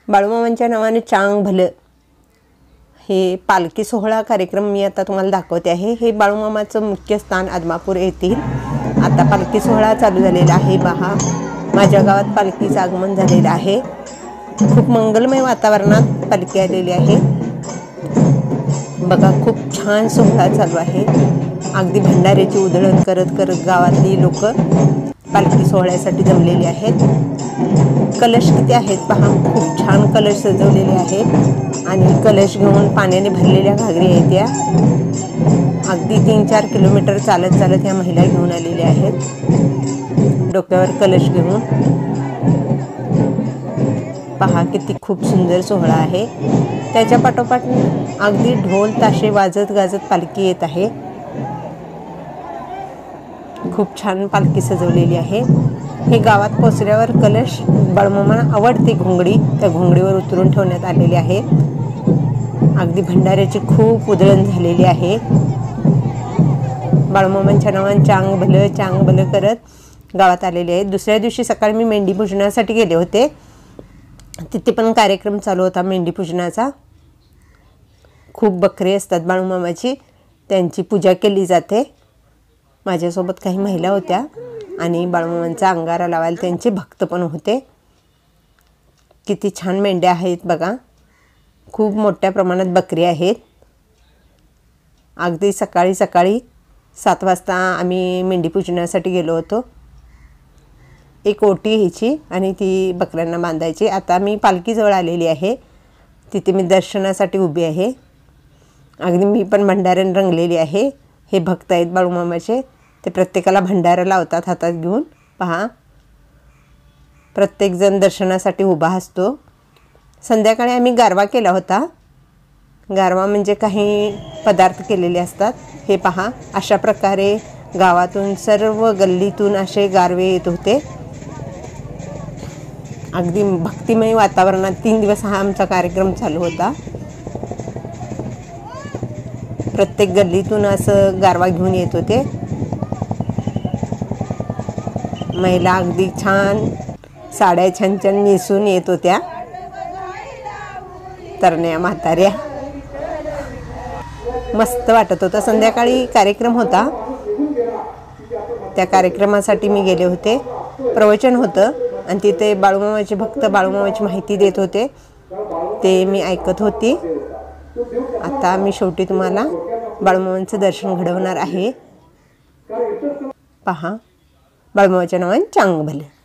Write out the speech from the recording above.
बाळूमामांच्या नावाने चांग भलं हे पालखी सोहळा कार्यक्रम मी आता तुम्हाला दाखवते आहे। हे बाळूमामाचं मुख्य स्थान आदमापूर येथील आता पालखी सोहळा चालू झालेला आहे। पहा, माझ्या गावात पालखीचं आगमन झालेलं आहे। खूप मंगलमय वातावरणात पालखी आलेली आहे। बघा, खूप छान सोहळा चालू आहे। अगदी भंडाऱ्याची उधळण करत करत गावातली लोक पालखी सोहळ्यासाठी जमलेली आहेत। कलश किती आहेत पहा, खूप छान कलश सजवलेले आहेत आणि कलश घेऊन पाण्याने भरलेल्या घागरी आहेत त्या। अगदी 3-4 किलोमीटर चालत चालत या महिला घेऊन आलेल्या आहेत डोक्यावर कलश घेऊन। पहा, किती खूप सुंदर सोहळा आहे। त्याच्या पाठोपाठ अगदी ढोल ताशे वाजत गाजत पालखी येत आहे। खूप छान पालखी सजवलेली आहे। हे गावात पोचल्यावर कलश बाळूमामांना आवडते घोंगडी, त्या घोंगडीवर उतरून ठेवण्यात आलेली आहे। अगदी भंडाऱ्याची खूप उधळण झालेली आहे। बाळूमामांच्या नावाने चांग भलं करत गावात आलेले आहेत। दुसऱ्या दिवशी सकाळी मी मेंढी पूजनासाठी गेले होते। तिथे पण कार्यक्रम चालू होता मेंढी पूजनाचा। खूप बकरी असतात बाळूमामाची, त्यांची पूजा केली जाते। माझ्यासोबत काही महिला होत्या आणि बाळूमामांचा अंगारा लावायला त्यांचे भक्त पण होते। किती छान मेंढ्या आहेत बघा, खूप मोठ्या प्रमाणात बकरी आहेत। अगदी सकाळी 7 वाजता आम्ही मेंढी पूजनासाठी गेलो होतो। एक ओटी घ्यायची आणि ती बकऱ्यांना बांधायची। आता मी पालखीजवळ आलेली आहे, तिथे मी दर्शनासाठी उभी आहे। अगदी मी पण भंडाऱ्याने रंगलेली आहे। हे भक्त आहेत बाळूमामाचे, ते प्रत्येकाला भंडारा लावतात हातात घेऊन। पहा, प्रत्येकजण दर्शनासाठी उभा असतो। संध्याकाळी आम्ही गारवा केला होता। गारवा म्हणजे काही पदार्थ केलेले असतात। हे पहा, अशा प्रकारे गावातून सर्व गल्लीतून असे गारवे येत होते। अगदी भक्तिमय वातावरणात 3 दिवस हा आमचा कार्यक्रम चालू होता। प्रत्येक गल्लीतून असं गारवा घेऊन येत होते। महिला अगदी छान साड्या छान नेसून येत होत्या, तरण्या म्हाताऱ्या। मस्त वाटत होतं। संध्याकाळी कार्यक्रम होता, त्या कार्यक्रमासाठी मी गेले होते। प्रवचन होतं आणि तिथे बाळूमामाचे भक्त बाळूमामाची माहिती देत होते, ते मी ऐकत होती। आता मी शेवटी तुम्हाला बाळूमामांचं दर्शन घडवणार आहे। पहा, बाळूमामाच्या नावाने चांग भलं।